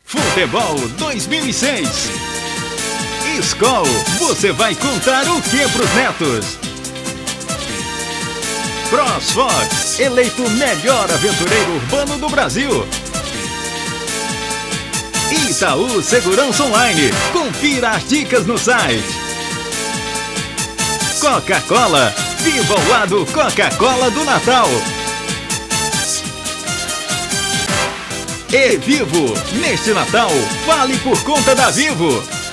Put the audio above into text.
Futebol 2006. Skol, você vai contar o que pros netos? CrossFox, eleito melhor aventureiro urbano do Brasil. Itaú Segurança Online, confira as dicas no site. Coca-Cola, viva o lado Coca-Cola do Natal. E Vivo, neste Natal, fale por conta da Vivo.